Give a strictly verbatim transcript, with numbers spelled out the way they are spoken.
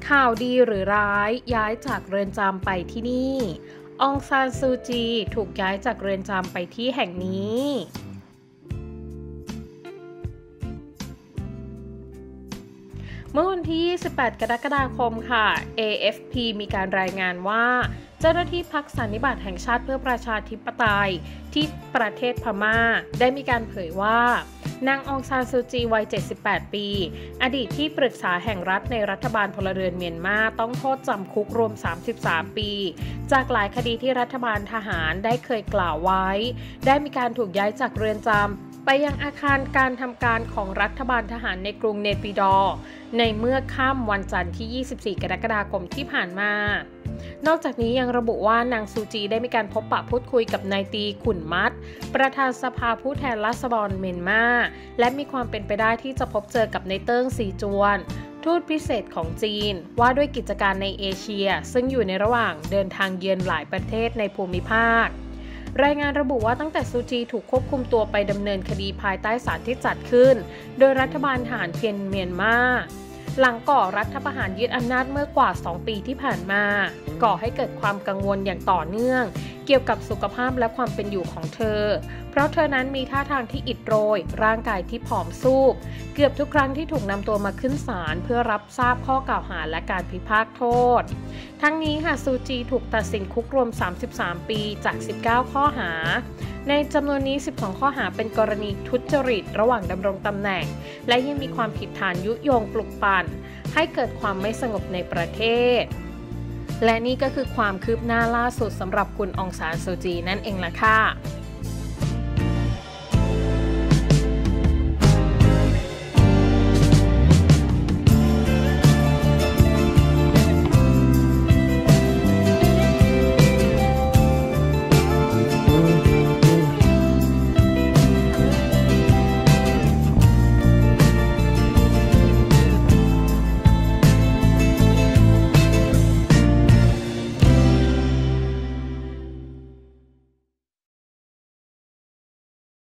ข่าวดีหรือร้ายย้ายจากเรือนจำไปที่นี่องซานซูจีถูกย้ายจากเรือนจำไปที่แห่งนี้เมื่อวันที่ยี่สิบแปดกรกฎาคมค่ะ เอ เอฟ พี มีการรายงานว่าเจ้าหน้าที่พรรคสันนิบาตแห่งชาติเพื่อประชาธิปไตยที่ประเทศพม่าได้มีการเผยว่านางองซานซูจีวัยเจ็ดสิบแปดปีอดีตที่ปรึกษาแห่งรัฐในรัฐบาลพลเรือนเมียนมาต้องโทษจำคุกรวมสามสิบสามปีจากหลายคดีที่รัฐบาลทหารได้เคยกล่าวไว้ได้มีการถูกย้ายจากเรือนจำไปยังอาคารการทำการของรัฐบาลทหารในกรุงเนปิดอร์ในเมื่อค่ำวันจันทร์ที่ยี่สิบสี่กรกฎาคมที่ผ่านมานอกจากนี้ยังระบุว่านางซูจีได้มีการพบปะพูดคุยกับนายตีขุนมัดประธานสภาผู้แทนราษฎรเมียนมาและมีความเป็นไปได้ที่จะพบเจอกับนายเติ้งซีจวนทูตพิเศษของจีนว่าด้วยกิจการในเอเชียซึ่งอยู่ในระหว่างเดินทางเยือนหลายประเทศในภูมิภาครายงานระบุว่าตั้งแต่ซูจีถูกควบคุมตัวไปดำเนินคดีภายใต้ศาลที่จัดขึ้นโดยรัฐบาลทหารเพียนเมียนมาหลังก่อรัฐประหารยึดอำนาจเมื่อกว่าสองปีที่ผ่านมาก่อให้เกิดความกังวลอย่างต่อเนื่องเกี่ยวกับสุขภาพและความเป็นอยู่ของเธอเพราะเธอนั้นมีท่าทางที่อิดโรยร่างกายที่ผอมซูบเกือบทุกครั้งที่ถูกนำตัวมาขึ้นศาลเพื่อรับทราบข้อกล่าวหาและการพิพากษาโทษทั้งนี้ค่ะซูจีถูกตัดสินคุกรวมสามสิบสามปีจากสิบเก้าข้อหาในจำนวนนี้สิบสองข้อหาเป็นกรณีทุจริตระหว่างดำรงตำแหน่งและยังมีความผิดฐานยุยงปลุกปั่นให้เกิดความไม่สงบในประเทศและนี่ก็คือความคืบหน้าล่าสุดสำหรับคุณองซานซูจีนั่นเองล่ะค่ะ